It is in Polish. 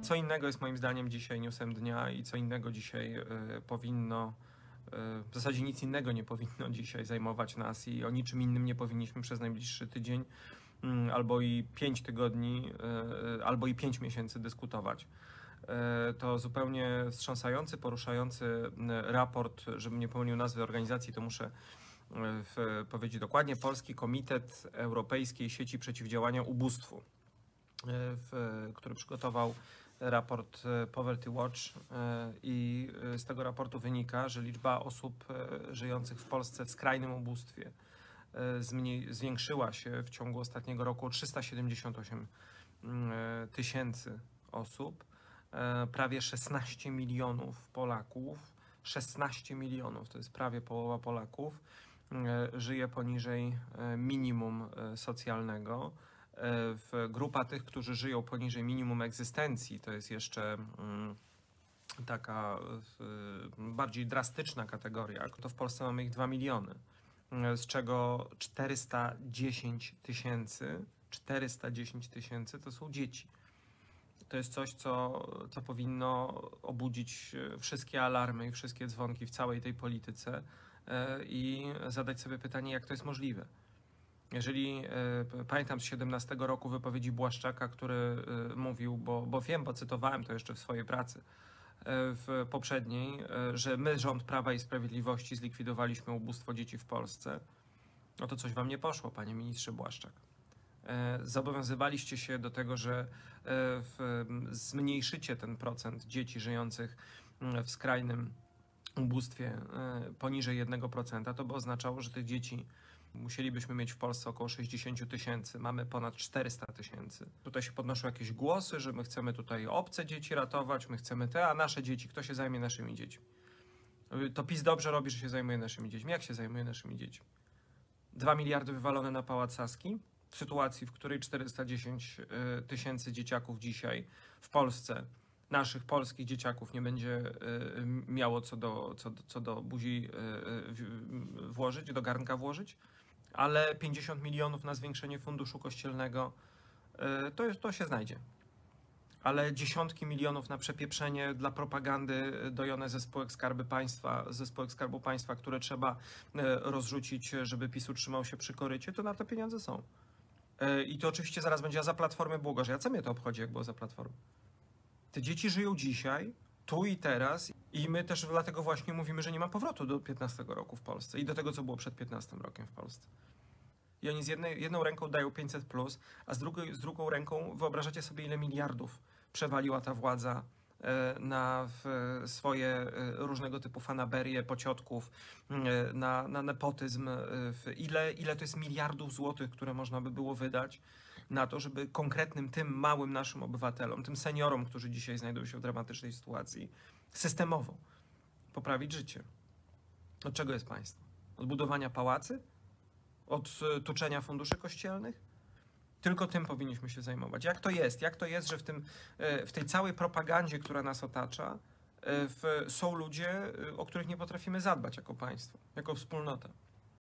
Co innego jest moim zdaniem dzisiaj newsem dnia i co innego dzisiaj powinno, w zasadzie nic innego nie powinno dzisiaj zajmować nas i o niczym innym nie powinniśmy przez najbliższy tydzień albo i 5 tygodni, albo i 5 miesięcy dyskutować. To zupełnie wstrząsający, poruszający raport, żebym nie pomylił nazwy organizacji, to muszę powiedzieć dokładnie, Polski Komitet Europejskiej Sieci Przeciwdziałania Ubóstwu, który przygotował raport Poverty Watch i z tego raportu wynika, że liczba osób żyjących w Polsce w skrajnym ubóstwie zwiększyła się w ciągu ostatniego roku o 378 tysięcy osób. Prawie 16 milionów Polaków, 16 milionów, to jest prawie połowa Polaków, żyje poniżej minimum socjalnego. Grupa tych, którzy żyją poniżej minimum egzystencji, to jest jeszcze taka bardziej drastyczna kategoria, to w Polsce mamy ich 2 miliony, z czego 410 tysięcy to są dzieci. To jest coś, co powinno obudzić wszystkie alarmy i wszystkie dzwonki w całej tej polityce i zadać sobie pytanie, jak to jest możliwe. Jeżeli pamiętam z 17 roku wypowiedzi Błaszczaka, który mówił, bo wiem, bo cytowałem to jeszcze w swojej pracy w poprzedniej, że my, rząd Prawa i Sprawiedliwości, zlikwidowaliśmy ubóstwo dzieci w Polsce, no to coś wam nie poszło, panie ministrze Błaszczak. Zobowiązywaliście się do tego, że zmniejszycie ten procent dzieci żyjących w skrajnym ubóstwie poniżej 1%. To by oznaczało, że tych dzieci musielibyśmy mieć w Polsce około 60 tysięcy. Mamy ponad 400 tysięcy. Tutaj się podnoszą jakieś głosy, że my chcemy tutaj obce dzieci ratować, my chcemy a nasze dzieci, kto się zajmie naszymi dziećmi? To PiS dobrze robi, że się zajmuje naszymi dziećmi. Jak się zajmuje naszymi dziećmi? 2 miliardy wywalone na Pałac Saski, w sytuacji, w której 410 tysięcy dzieciaków dzisiaj w Polsce, naszych polskich dzieciaków, nie będzie miało co do buzi włożyć, do garnka włożyć, ale 50 milionów na zwiększenie funduszu kościelnego, to się znajdzie. Ale dziesiątki milionów na przepieprzenie dla propagandy dojone ze spółek Skarbu Państwa, które trzeba rozrzucić, żeby PiS utrzymał się przy korycie, to na te pieniądze są. I to oczywiście zaraz będzie, a za Platformy było gorzej. A co mnie to obchodzi, jak było za Platformy? Te dzieci żyją dzisiaj, tu i teraz i my też dlatego właśnie mówimy, że nie ma powrotu do 15 roku w Polsce i do tego, co było przed 15 rokiem w Polsce. I oni jedną ręką dają 500+, a z drugą ręką wyobrażacie sobie, ile miliardów przewaliła ta władza na swoje różnego typu fanaberie, pociotków, na nepotyzm, ile to jest miliardów złotych, które można by było wydać na to, żeby konkretnym tym małym naszym obywatelom, tym seniorom, którzy dzisiaj znajdują się w dramatycznej sytuacji, systemowo poprawić życie. Od czego jest państwo? Od budowania pałacy? Od tuczenia funduszy kościelnych? Tylko tym powinniśmy się zajmować. Jak to jest? Jak to jest, że w tej całej propagandzie, która nas otacza, są ludzie, o których nie potrafimy zadbać jako państwo, jako wspólnota?